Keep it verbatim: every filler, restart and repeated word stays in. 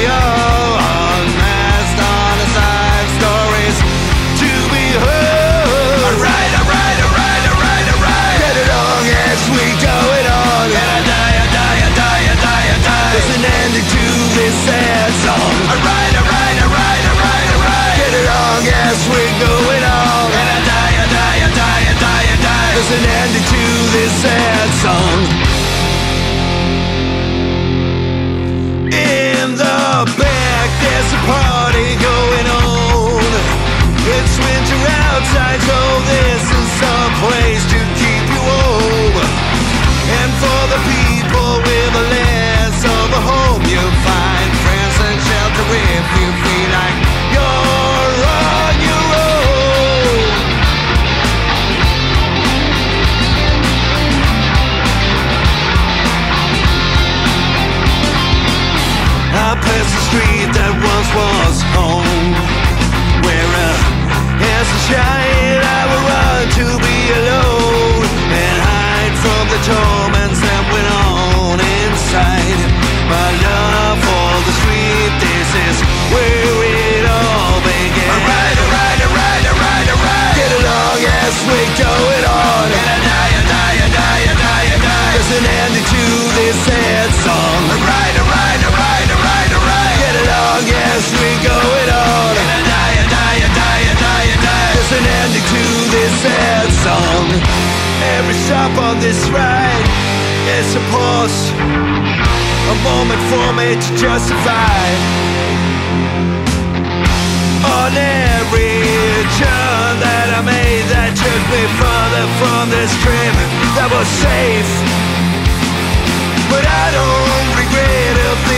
radio, unmasked, honest life stories to be heard. Alright, alright, alright, alright, alright. Get along as we go it on. Gonna die, I die, I die, I die, I die. There's an ending to this sad song. Alright, alright, alright, alright, alright. Get along as we go it on. Gonna die, I die, I die, I die, I die. There's an ending to this sad song. In the back there's a party going on. It's winter outside, so this is some place to keep you warm. And for the people with a less of a home, you'll find friends and shelter if you feel like you're on your own. I pass the street that once was home, where uh, as a child I would run to be alone and hide from the torments that went on inside. My love for the street, this is where it all began. Alright, alright, alright, alright, alright. Get along as we go it on. And I die, I die, I die, I die, I die. There's an ending to this sad song. Alright, alright, alright, alright, alright. Get along as we go it on. And I die, I die, I die, I die, I die. There's an ending to this sad song. Every stop on this ride is a pause, a moment for me to justify. On every turn that I made that took me further from this dream that was safe. But I don't regret a